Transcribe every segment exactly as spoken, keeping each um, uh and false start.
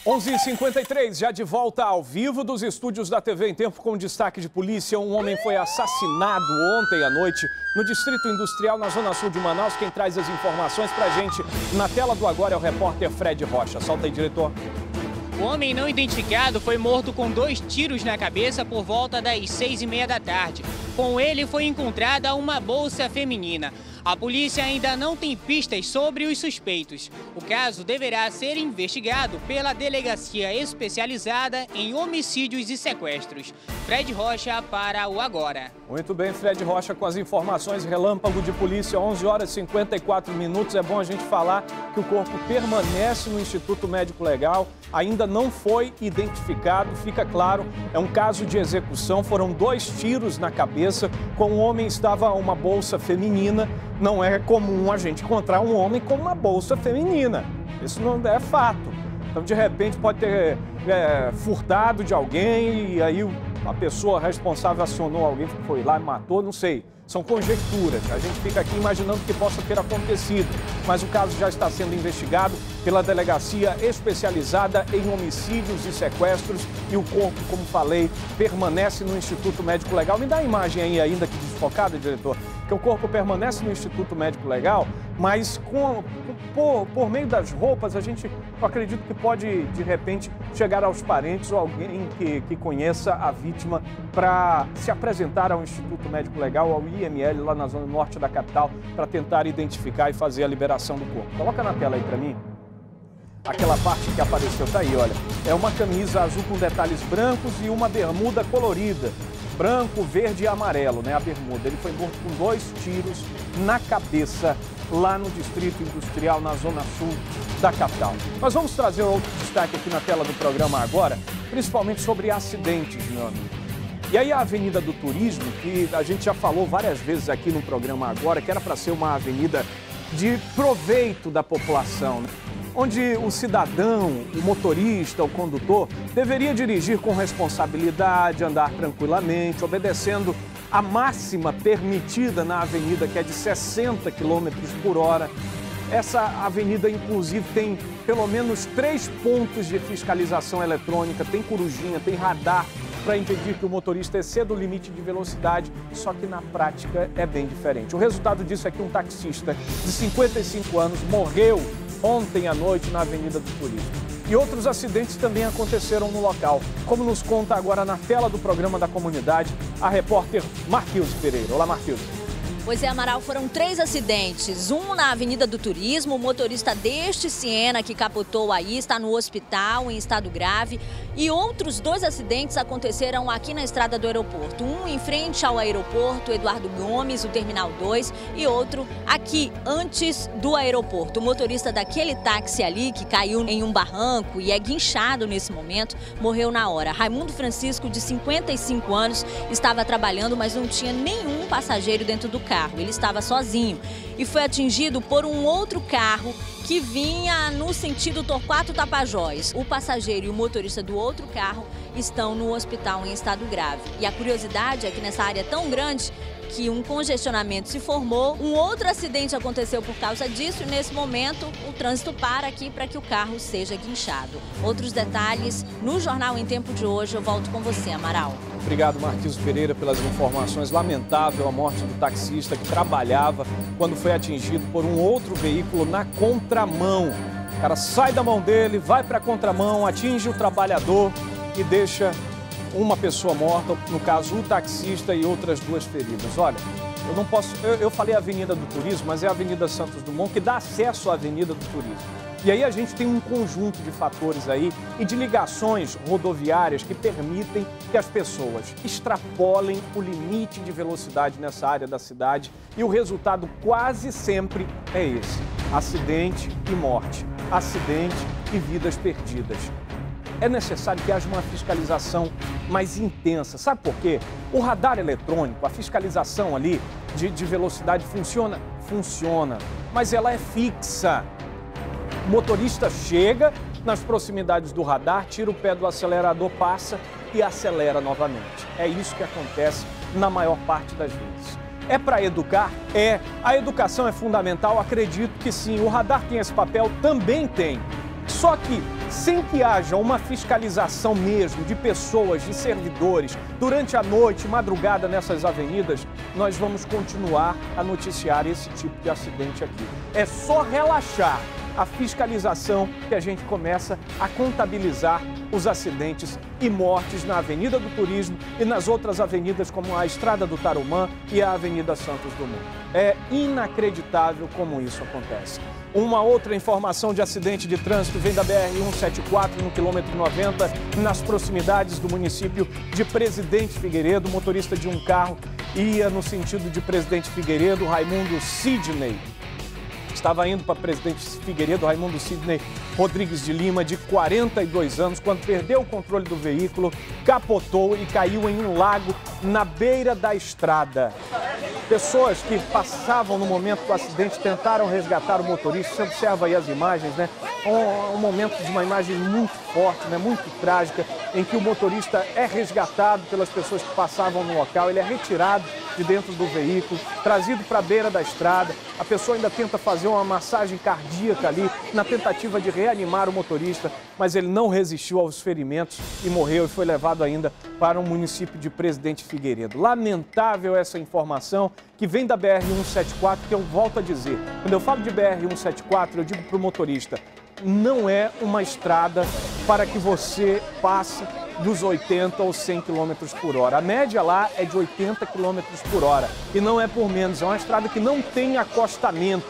onze e cinquenta e três, já de volta ao vivo dos estúdios da T V em Tempo com destaque de polícia. Um homem foi assassinado ontem à noite no Distrito Industrial, na Zona Sul de Manaus. Quem traz as informações pra gente na tela do agora é o repórter Fred Rocha. Solta aí, diretor. O homem não identificado foi morto com dois tiros na cabeça por volta das seis e meia da tarde. Com ele foi encontrada uma bolsa feminina. A polícia ainda não tem pistas sobre os suspeitos. O caso deverá ser investigado pela Delegacia Especializada em Homicídios e Sequestros. Fred Rocha para o Agora. Muito bem, Fred Rocha com as informações. Relâmpago de polícia, onze horas e cinquenta e quatro minutos. É bom a gente falar que o corpo permanece no Instituto Médico Legal. Ainda não foi identificado, fica claro, é um caso de execução. Foram dois tiros na cabeça. Com o homem estava uma bolsa feminina. Não é comum a gente encontrar um homem com uma bolsa feminina. Isso não é fato. Então, de repente, pode ter é, furtado de alguém e aí a pessoa responsável acionou alguém que foi lá e matou, não sei. São conjecturas. A gente fica aqui imaginando que possa ter acontecido. Mas o caso já está sendo investigado pela Delegacia Especializada em Homicídios e Sequestros. E o corpo, como falei, permanece no Instituto Médico Legal. Me dá a imagem aí ainda que desfocada, diretor. Que o corpo permanece no Instituto Médico Legal, mas com, por, por meio das roupas, a gente, eu acredito que pode, de repente, chegar aos parentes ou alguém que, que conheça a vítima para se apresentar ao Instituto Médico Legal, ao I M L, lá na zona norte da capital, para tentar identificar e fazer a liberação do corpo. Coloca na tela aí para mim. Aquela parte que apareceu, tá aí, olha. É uma camisa azul com detalhes brancos e uma bermuda colorida. Branco, verde e amarelo, né, a bermuda. Ele foi morto com dois tiros na cabeça, lá no Distrito Industrial, na Zona Sul da capital. Nós vamos trazer outro destaque aqui na tela do programa agora, principalmente sobre acidentes, meu amigo. E aí a Avenida do Turismo, que a gente já falou várias vezes aqui no programa agora, que era para ser uma avenida de proveito da população, né? Onde o cidadão, o motorista, o condutor, deveria dirigir com responsabilidade, andar tranquilamente, obedecendo a máxima permitida na avenida, que é de sessenta quilômetros por hora. Essa avenida, inclusive, tem pelo menos três pontos de fiscalização eletrônica, tem corujinha, tem radar para impedir que o motorista exceda o limite de velocidade, só que na prática é bem diferente. O resultado disso é que um taxista de cinquenta e cinco anos morreu ontem à noite na Avenida do Turismo. E outros acidentes também aconteceram no local, como nos conta agora na tela do programa da comunidade a repórter Marquilze Pereira. Olá, Marquilze. Pois é, Amaral, foram três acidentes. Um na Avenida do Turismo, o motorista deste Siena que capotou aí, está no hospital em estado grave. E outros dois acidentes aconteceram aqui na estrada do aeroporto. Um em frente ao aeroporto Eduardo Gomes, o Terminal dois, e outro aqui, antes do aeroporto. O motorista daquele táxi ali, que caiu em um barranco e é guinchado nesse momento, morreu na hora. Raimundo Francisco, de cinquenta e cinco anos, estava trabalhando, mas não tinha nenhum passageiro dentro do carro. Ele estava sozinho e foi atingido por um outro carro que vinha no sentido Torquato Tapajós. O passageiro e o motorista do outro carro estão no hospital em estado grave. E a curiosidade é que nessa área tão grande que um congestionamento se formou, um outro acidente aconteceu por causa disso e nesse momento o trânsito para aqui para que o carro seja guinchado. Outros detalhes no Jornal em Tempo de hoje. Eu volto com você, Amaral. Obrigado, Marquilze Pereira, pelas informações. Lamentável a morte do taxista que trabalhava quando foi atingido por um outro veículo na contramão. O cara sai da mão dele, vai para a contramão, atinge o trabalhador e deixa uma pessoa morta, no caso o taxista, e outras duas feridas. Olha, eu não posso, eu, eu falei Avenida do Turismo, mas é a Avenida Santos Dumont que dá acesso à Avenida do Turismo. E aí a gente tem um conjunto de fatores aí e de ligações rodoviárias que permitem que as pessoas extrapolem o limite de velocidade nessa área da cidade e o resultado quase sempre é esse: acidente e morte, acidente e vidas perdidas. É necessário que haja uma fiscalização mais intensa. Sabe por quê? O radar eletrônico, a fiscalização ali de, de velocidade funciona? Funciona, mas ela é fixa. O motorista chega nas proximidades do radar, tira o pé do acelerador, passa e acelera novamente. É isso que acontece na maior parte das vezes. É para educar? É. A educação é fundamental? Acredito que sim. O radar tem esse papel? Também tem. Só que sem que haja uma fiscalização mesmo de pessoas, de servidores, durante a noite, madrugada nessas avenidas, nós vamos continuar a noticiar esse tipo de acidente aqui. É só relaxar a fiscalização que a gente começa a contabilizar os acidentes e mortes na Avenida do Turismo e nas outras avenidas como a Estrada do Tarumã e a Avenida Santos Dumont. É inacreditável como isso acontece. Uma outra informação de acidente de trânsito vem da B R cento e setenta e quatro, no quilômetro noventa, nas proximidades do município de Presidente Figueiredo. O motorista de um carro ia no sentido de Presidente Figueiredo, Raimundo Sidney. Estava indo para Presidente Figueiredo, Raimundo Sidney Rodrigues de Lima, de quarenta e dois anos, quando perdeu o controle do veículo, capotou e caiu em um lago na beira da estrada. Pessoas que passavam no momento do acidente tentaram resgatar o motorista. Você observa aí as imagens, né? Um, um momento de uma imagem muito forte, né? Muito trágica, em que o motorista é resgatado pelas pessoas que passavam no local. Ele é retirado de dentro do veículo, trazido para a beira da estrada. A pessoa ainda tenta fazer uma massagem cardíaca ali, na tentativa de reanimar o motorista, mas ele não resistiu aos ferimentos e morreu e foi levado ainda para o município de Presidente Figueiredo. Lamentável essa informação que vem da B R cento e setenta e quatro, que eu volto a dizer. Quando eu falo de B R cento e setenta e quatro, eu digo para o motorista, não é uma estrada para que você passe dos oitenta ou cem quilômetros por hora. A média lá é de oitenta quilômetros por hora e não é por menos, é uma estrada que não tem acostamento.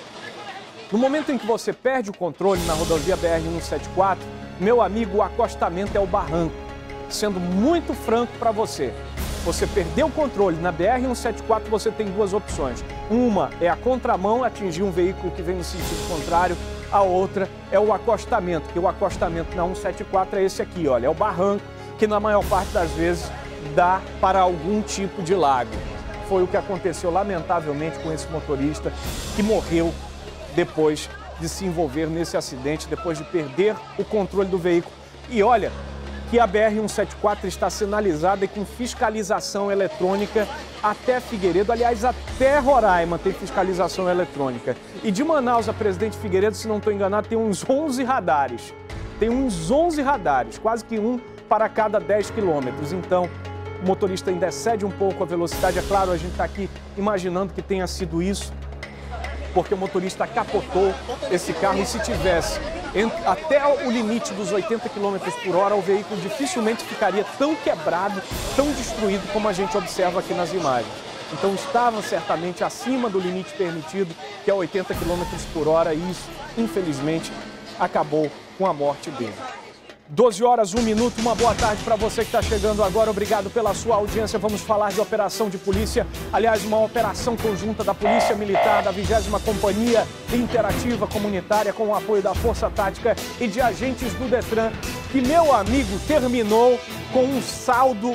No momento em que você perde o controle na rodovia B R cento e setenta e quatro, meu amigo, o acostamento é o barranco. Sendo muito franco para você, você perdeu o controle na B R cento e setenta e quatro, você tem duas opções. Uma é a contramão, atingir um veículo que vem no sentido contrário. A outra é o acostamento, que o acostamento na cento e setenta e quatro é esse aqui, olha, é o barranco, que na maior parte das vezes dá para algum tipo de lago. Foi o que aconteceu, lamentavelmente, com esse motorista que morreu depois de se envolver nesse acidente, depois de perder o controle do veículo. E olha que a B R cento e setenta e quatro está sinalizada e com fiscalização eletrônica até Figueiredo, aliás, até Roraima tem fiscalização eletrônica. E de Manaus a Presidente Figueiredo, se não estou enganado, tem uns onze radares. Tem uns onze radares, quase que um para cada dez quilômetros. Então, o motorista ainda excede um pouco a velocidade. É claro, a gente está aqui imaginando que tenha sido isso, porque o motorista capotou esse carro e se tivesse até o limite dos oitenta quilômetros por hora, o veículo dificilmente ficaria tão quebrado, tão destruído como a gente observa aqui nas imagens. Então estava certamente acima do limite permitido, que é oitenta quilômetros por hora, e isso, infelizmente, acabou com a morte dele. doze horas, um minuto, uma boa tarde para você que está chegando agora. Obrigado pela sua audiência. Vamos falar de operação de polícia. Aliás, uma operação conjunta da Polícia Militar, da vigésima Companhia Interativa Comunitária, com o apoio da Força Tática e de agentes do Detran, que, meu amigo, terminou com um saldo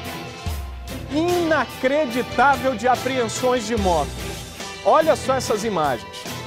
inacreditável de apreensões de motos. Olha só essas imagens.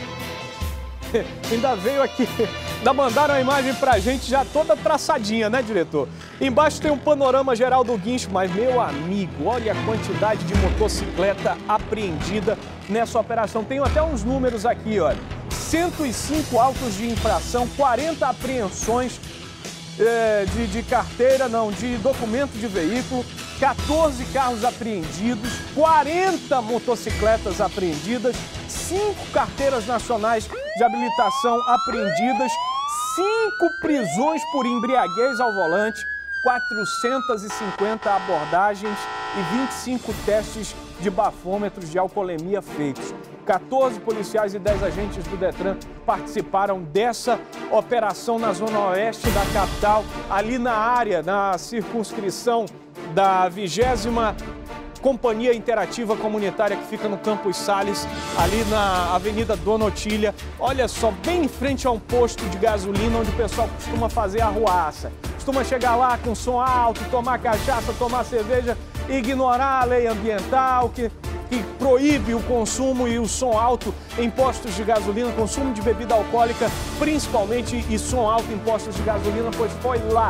Ainda veio aqui... Ainda mandaram a imagem pra gente já toda traçadinha, né, diretor? Embaixo tem um panorama geral do guincho, mas, meu amigo, olha a quantidade de motocicleta apreendida nessa operação. Tenho até uns números aqui, olha. cento e cinco autos de infração, quarenta apreensões é, de, de carteira, não, de documento de veículo, quatorze carros apreendidos, quarenta motocicletas apreendidas, cinco carteiras nacionais de habilitação apreendidas, cinco prisões por embriaguez ao volante, quatrocentas e cinquenta abordagens e vinte e cinco testes de bafômetros de alcoolemia feitos. quatorze policiais e dez agentes do Detran participaram dessa operação na zona oeste da capital, ali na área, na circunscrição da vigésima Companhia Interativa Comunitária, que fica no Campos Sales, ali na Avenida Dona Otília. Olha só, bem em frente a um posto de gasolina, onde o pessoal costuma fazer arruaça. Costuma chegar lá com som alto, tomar cachaça, tomar cerveja, ignorar a lei ambiental, que, que proíbe o consumo e o som alto em postos de gasolina, consumo de bebida alcoólica, principalmente, e som alto em postos de gasolina, pois foi lá.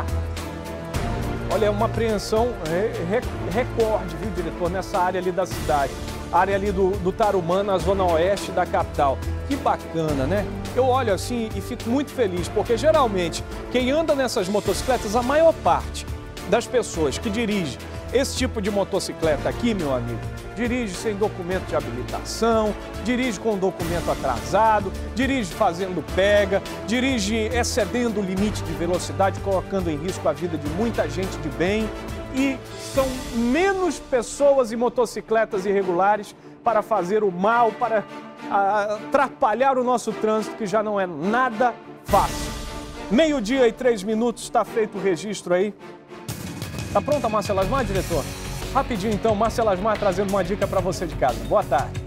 Olha, é uma apreensão re, re, recorde, viu, diretor, nessa área ali da cidade. área ali do, do Tarumã, na zona oeste da capital. Que bacana, né? Eu olho assim e fico muito feliz, porque geralmente quem anda nessas motocicletas, a maior parte das pessoas que dirigem esse tipo de motocicleta aqui, meu amigo, dirige sem documento de habilitação, dirige com documento atrasado, dirige fazendo pega, dirige excedendo o limite de velocidade, colocando em risco a vida de muita gente de bem. E são menos pessoas e motocicletas irregulares para fazer o mal, para atrapalhar o nosso trânsito, que já não é nada fácil. Meio-dia e três minutos, está feito o registro aí. Tá pronta a Márcia Lasmar, diretor? Rapidinho então, Márcia Lasmar trazendo uma dica para você de casa. Boa tarde.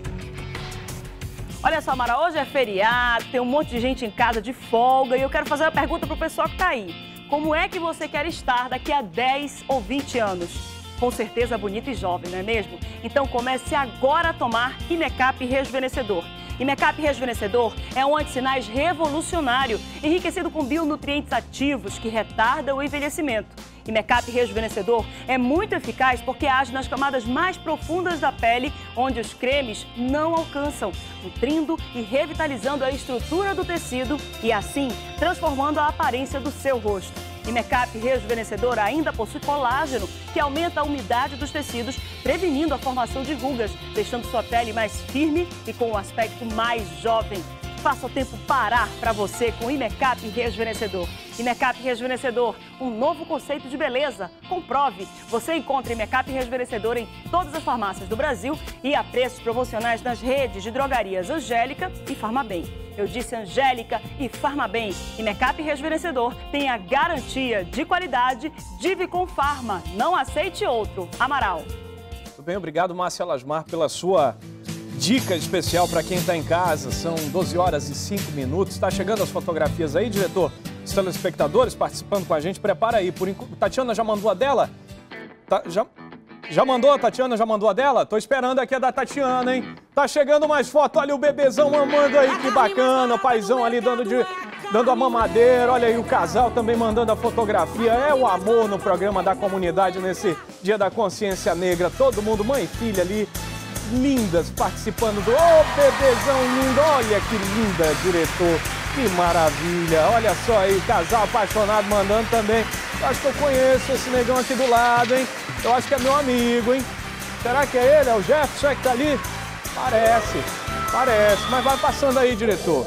Olha só, Mara, hoje é feriado, tem um monte de gente em casa de folga e eu quero fazer uma pergunta pro pessoal que tá aí. Como é que você quer estar daqui a dez ou vinte anos? Com certeza bonita e jovem, não é mesmo? Então comece agora a tomar Imecap Rejuvenescedor. Imecap Rejuvenescedor é um antissinais revolucionário, enriquecido com bionutrientes ativos que retardam o envelhecimento. Imecap Rejuvenescedor é muito eficaz porque age nas camadas mais profundas da pele, onde os cremes não alcançam, nutrindo e revitalizando a estrutura do tecido e, assim, transformando a aparência do seu rosto. Imecap Rejuvenescedor ainda possui colágeno, que aumenta a umidade dos tecidos, prevenindo a formação de rugas, deixando sua pele mais firme e com um aspecto mais jovem. Faça o tempo parar para você com Imecap Rejuvenescedor. Imecap Rejuvenescedor, um novo conceito de beleza. Comprove! Você encontra Imecap Rejuvenescedor em todas as farmácias do Brasil e a preços promocionais nas redes de drogarias Angélica e Farmabem. Eu disse Angélica e Farmabem. Imecap Rejuvenescedor tem a garantia de qualidade Divicon Farma. Não aceite outro. Amaral. Muito bem, obrigado, Márcia Lasmar, pela sua dica especial para quem está em casa. São doze horas e cinco minutos. Está chegando as fotografias aí, diretor? Os telespectadores participando com a gente. Prepara aí. Por enquanto, Tatiana já mandou a dela? Tá, já, já mandou? A Tatiana já mandou a dela? Tô esperando aqui a da Tatiana, hein? Tá chegando mais foto. Olha o bebezão mamando aí, que bacana. O paizão ali dando, de, dando a mamadeira. Olha aí o casal também mandando a fotografia. É o amor no programa da comunidade nesse Dia da Consciência Negra. Todo mundo, mãe e filha ali, lindas, participando do... Ô, oh, bebezão lindo! Olha que linda, diretor! Que maravilha! Olha só aí, casal apaixonado mandando também. Eu acho que eu conheço esse negão aqui do lado, hein? Eu acho que é meu amigo, hein? Será que é ele? É o Jefferson que tá ali? Parece, parece. Mas vai passando aí, diretor.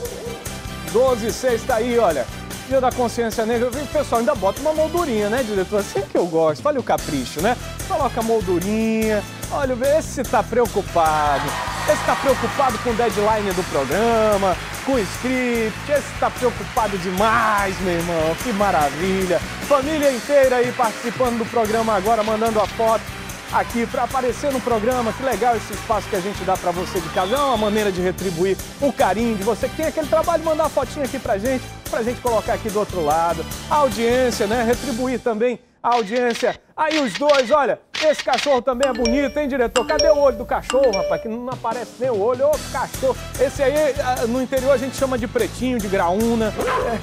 doze e seis tá aí, olha. Dia da Consciência Negra. O pessoal ainda bota uma moldurinha, né, diretor? Assim que eu gosto. Olha o capricho, né? Coloca a moldurinha. Olha, esse tá preocupado. Esse tá preocupado com o deadline do programa, com o script. Esse tá preocupado demais, meu irmão. Que maravilha. Família inteira aí participando do programa agora, mandando a foto aqui para aparecer no programa. Que legal esse espaço que a gente dá para você de casa. É uma maneira de retribuir o carinho de você que tem aquele trabalho de mandar a fotinha aqui pra gente, pra gente colocar aqui do outro lado. A audiência, né? Retribuir também a audiência. Aí os dois, olha, esse cachorro também é bonito, hein, diretor? Cadê o olho do cachorro, rapaz? Que não aparece nem o olho. Ô, cachorro. Esse aí, no interior, a gente chama de pretinho, de graúna.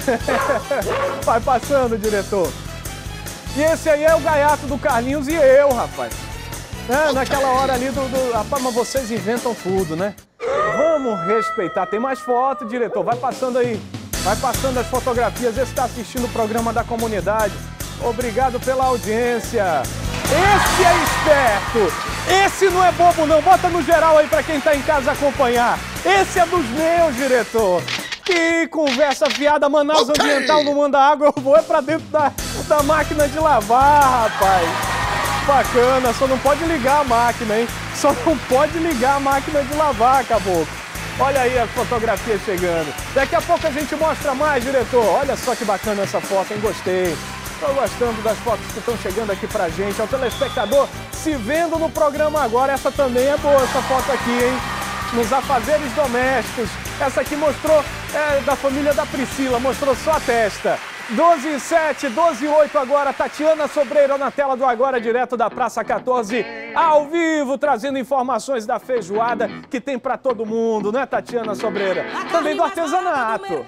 Vai passando, diretor. E esse aí é o gaiato do Carlinhos e eu, rapaz. É, naquela hora ali do, do... Rapaz, mas vocês inventam tudo, né? Vamos respeitar. Tem mais foto, diretor. Vai passando aí. Vai passando as fotografias. Esse está assistindo o programa da comunidade. Obrigado pela audiência. Esse é esperto. Esse não é bobo, não. Bota no geral aí para quem tá em casa acompanhar. Esse é dos meus, diretor. Que conversa fiada. Manaus okay. Ambiental não manda água. Eu vou é pra dentro da, da máquina de lavar, rapaz. Bacana. Só não pode ligar a máquina, hein? Só não pode ligar a máquina de lavar, caboclo. Olha aí as fotografias chegando. Daqui a pouco a gente mostra mais, diretor. Olha só que bacana essa foto, hein? Gostei. Estou gostando das fotos que estão chegando aqui pra gente. É o telespectador se vendo no programa agora. Essa também é boa, essa foto aqui, hein? Nos afazeres domésticos. Essa aqui mostrou, é da família da Priscila, mostrou só a testa. doze e sete, doze e oito agora. Tatiana Sobreira na tela do Agora, direto da Praça quatorze, ao vivo, trazendo informações da feijoada que tem pra todo mundo, né, Tatiana Sobreira? Também do artesanato.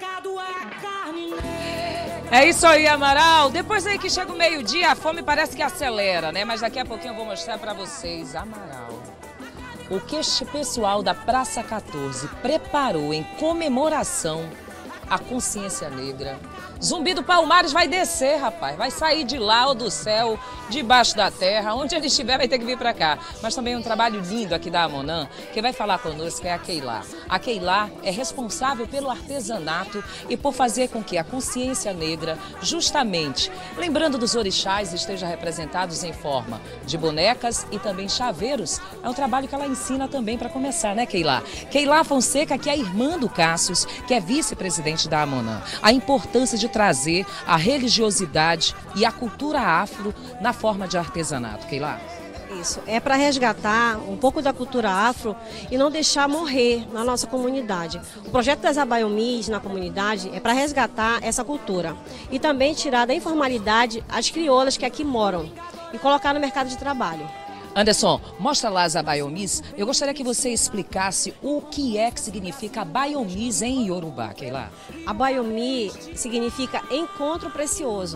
É isso aí, Amaral. Depois aí que chega o meio-dia, a fome parece que acelera, né? Mas daqui a pouquinho eu vou mostrar pra vocês, Amaral. o que este pessoal da Praça quatorze preparou em comemoração à consciência negra. Zumbi do Palmares vai descer, rapaz. Vai sair de lá ou do céu, debaixo da terra. Onde ele estiver vai ter que vir para cá. Mas também um trabalho lindo aqui da Amonan. Quem vai falar conosco é a Keilá. A Keilá é responsável pelo artesanato e por fazer com que a consciência negra, justamente lembrando dos orixás, esteja representados em forma de bonecas e também chaveiros. É um trabalho que ela ensina também para começar, né, Keilá? Keilá Fonseca, que é a irmã do Cássius, que é vice-presidente da Amonan. A importância de trazer a religiosidade e a cultura afro na forma de artesanato. Keilá? Isso, é para resgatar um pouco da cultura afro e não deixar morrer na nossa comunidade. O projeto das Abaiomis na comunidade é para resgatar essa cultura e também tirar da informalidade as crioulas que aqui moram e colocar no mercado de trabalho. Anderson, mostra lá as abaiomis. Eu gostaria que você explicasse o que é que significa abaiomis em Yorubá, Keilá. Abaiomi significa encontro precioso.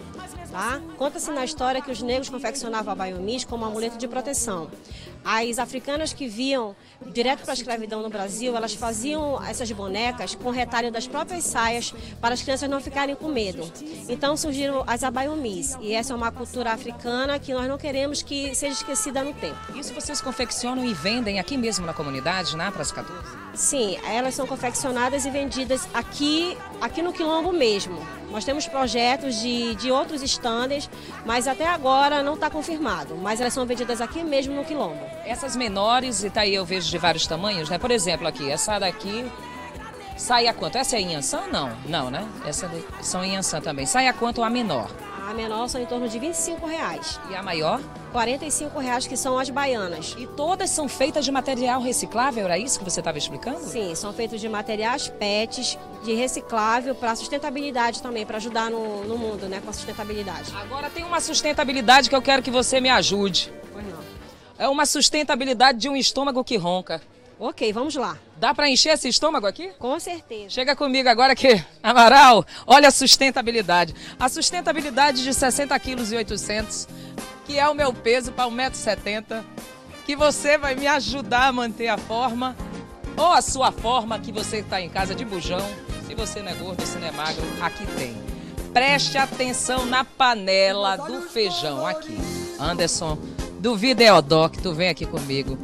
Tá? Conta-se na história que os negros confeccionavam abaiomis como amuleto de proteção. As africanas que viam direto para a escravidão no Brasil, elas faziam essas bonecas com retalho das próprias saias para as crianças não ficarem com medo. Então surgiram as abaiomis e essa é uma cultura africana que nós não queremos que seja esquecida no tempo. Isso vocês confeccionam e vendem aqui mesmo na comunidade, na Praça quatorze? Sim, elas são confeccionadas e vendidas aqui, aqui no Quilombo mesmo. Nós temos projetos de, de outros estandes, mas até agora não está confirmado. Mas elas são vendidas aqui mesmo no Quilombo. Essas menores, e tá aí eu vejo de vários tamanhos, né? Por exemplo, aqui, essa daqui sai a quanto? Essa é em Ançã? Não, não, né? Essa são em Ançã também. Sai a quanto a menor? A menor são em torno de vinte e cinco reais. E a maior? quarenta e cinco reais, que são as baianas. E todas são feitas de material reciclável, era isso que você estava explicando? Sim, são feitos de materiais P E Ts, de reciclável, para sustentabilidade também, para ajudar no, no mundo, né, com a sustentabilidade. Agora tem uma sustentabilidade que eu quero que você me ajude. Pois não. É uma sustentabilidade de um estômago que ronca. Ok, vamos lá. Dá para encher esse estômago aqui? Com certeza. Chega comigo agora aqui, Amaral, olha a sustentabilidade. A sustentabilidade de sessenta quilos e oitocentos, que é o meu peso para um metro e setenta, que você vai me ajudar a manter a forma, ou a sua forma que você está em casa de bujão. Se você não é gordo, se não é magro, aqui tem. Preste atenção na panela do feijão aqui. Anderson, do Videodoc, tu vem aqui comigo.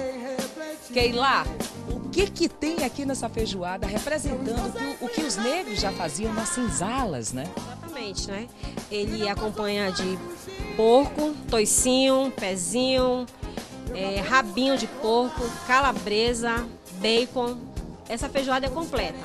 Keilá, o que que tem aqui nessa feijoada representando o que, o que os negros já faziam nas senzalas, né? Exatamente, né? Ele acompanha de porco, toicinho, pezinho, é, rabinho de porco, calabresa, bacon. Essa feijoada é completa.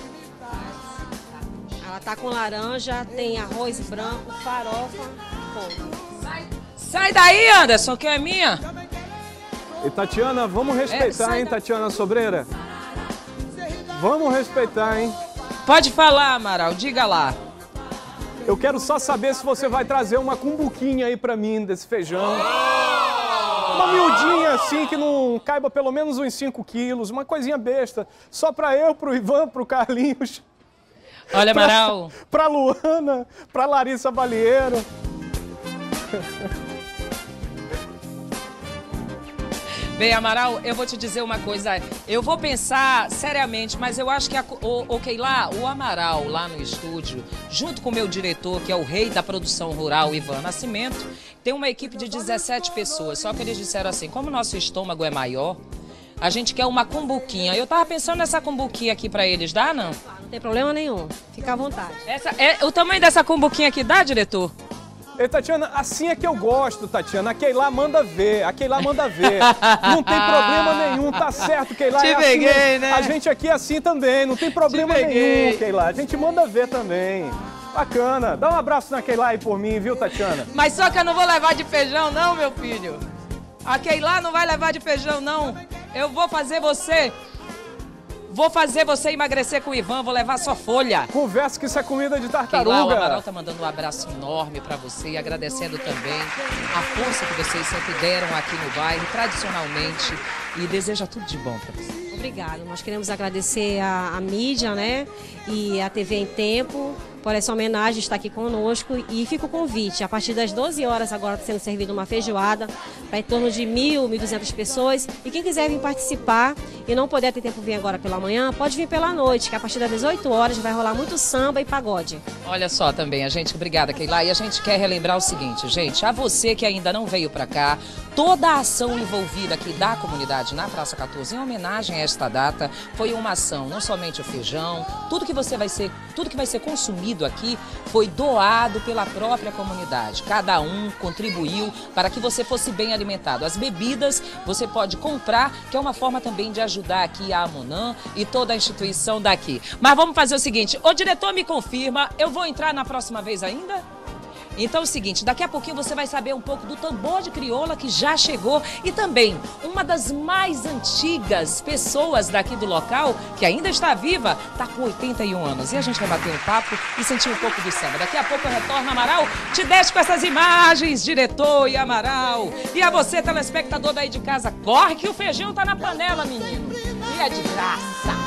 Ela tá com laranja, tem arroz branco, farofa, polvo. Sai, sai daí, Anderson, que é minha. E Tatiana, vamos respeitar, é, hein, da... Tatiana Sobreira? Vamos respeitar, hein? Pode falar, Amaral, diga lá. Eu quero só saber se você vai trazer uma cumbuquinha aí pra mim desse feijão. Uma miudinha assim, que não caiba pelo menos uns cinco quilos, uma coisinha besta. Só pra eu, pro Ivan, pro Carlinhos. Olha, Amaral. Pra, pra Luana, pra Larissa Balieiro. Bem, Amaral, eu vou te dizer uma coisa. Eu vou pensar seriamente, mas eu acho que, a, o, o Keilá, o Amaral lá no estúdio, junto com o meu diretor, que é o rei da produção rural, Ivan Nascimento, tem uma equipe de dezessete pessoas. Só que eles disseram assim, como o nosso estômago é maior, a gente quer uma cumbuquinha. Eu tava pensando nessa cumbuquinha aqui pra eles, dá não? Não tem problema nenhum, fica à vontade. Essa, é, o tamanho dessa cumbuquinha aqui dá, diretor? Ei, Tatiana, assim é que eu gosto, Tatiana. A Keilá manda ver, a Keilá manda ver. Não tem problema nenhum, tá certo, Keilá. Te é peguei, assim, né? A gente aqui é assim também, não tem problema nenhum, Keilá. A gente manda ver também. Bacana. Dá um abraço na Keilá aí por mim, viu, Tatiana? Mas só que eu não vou levar de feijão, não, meu filho. A Keilá não vai levar de feijão, não. Eu vou fazer você... Vou fazer você emagrecer com o Ivan, vou levar só folha. Conversa que isso é comida de tartaruga. Keilá, o Amaral tá mandando um abraço enorme pra você e agradecendo também a força que vocês sempre deram aqui no bairro, tradicionalmente. e deseja tudo de bom para você. Obrigada. Nós queremos agradecer a, a mídia, né, e a T V em Tempo por essa homenagem, estar aqui conosco, e fica o convite. A partir das doze horas agora está sendo servida uma feijoada para em torno de mil, mil e duzentas pessoas, e quem quiser vir participar e não puder ter tempo de vir agora pela manhã, pode vir pela noite, que a partir das dezoito horas vai rolar muito samba e pagode. Olha só também, a gente, obrigada, Keila, e a gente quer relembrar o seguinte, gente, a você que ainda não veio para cá, toda a ação envolvida aqui da comunidade na Praça quatorze, em homenagem a esta data, foi uma ação, não somente o feijão, tudo que você vai ser, tudo que vai ser consumido aqui foi doado pela própria comunidade. Cada um contribuiu para que você fosse bem alimentado. As bebidas você pode comprar, que é uma forma também de ajudar aqui a Amonã e toda a instituição daqui. Mas vamos fazer o seguinte, o diretor me confirma, eu vou entrar na próxima vez ainda? Então é o seguinte, daqui a pouquinho você vai saber um pouco do tambor de crioula que já chegou e também uma das mais antigas pessoas daqui do local, que ainda está viva, está com oitenta e um anos. E a gente vai bater um papo e sentir um pouco do samba. Daqui a pouco eu retorno, Amaral, te deixo com essas imagens, diretor e Amaral. E a você, telespectador daí de casa, corre que o feijão tá na panela, menino. E é de graça.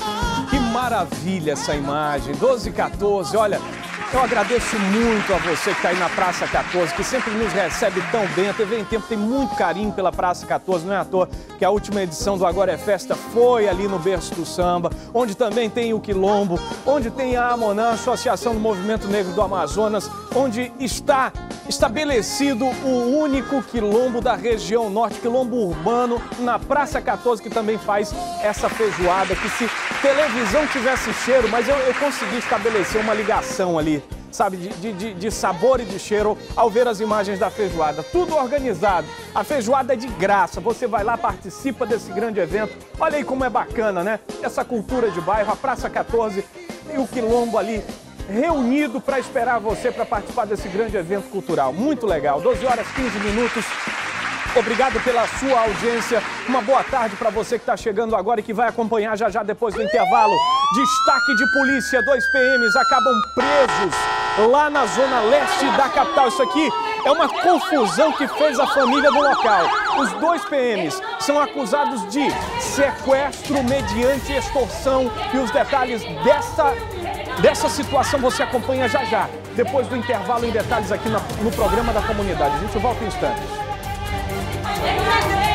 Que maravilha essa imagem, doze e quatorze, olha... Eu agradeço muito a você que está aí na Praça quatorze, que sempre nos recebe tão bem. A T V em Tempo tem muito carinho pela Praça quatorze, não é à toa que a última edição do Agora é Festa foi ali no berço do samba, onde também tem o Quilombo, onde tem a Amonã, Associação do Movimento Negro do Amazonas, onde está estabelecido o único quilombo da região norte, quilombo urbano, na Praça quatorze, que também faz essa feijoada, que se televisão tivesse cheiro, mas eu, eu consegui estabelecer uma ligação ali, sabe, de, de, de sabor e de cheiro ao ver as imagens da feijoada. Tudo organizado. A feijoada é de graça. Você vai lá, participa desse grande evento. Olha aí como é bacana, né? Essa cultura de bairro, a Praça quatorze e o Quilombo ali reunido para esperar você para participar desse grande evento cultural. Muito legal. doze horas e quinze minutos. Obrigado pela sua audiência. Uma boa tarde para você que está chegando agora e que vai acompanhar já já depois do intervalo. Destaque de polícia, dois P Ms acabam presos lá na zona leste da capital. Isso aqui é uma confusão que fez a família do local. Os dois P Ms são acusados de sequestro mediante extorsão e os detalhes dessa, dessa situação você acompanha já já, depois do intervalo em detalhes aqui no, no programa da comunidade. A gente volta em instantes. Yeah.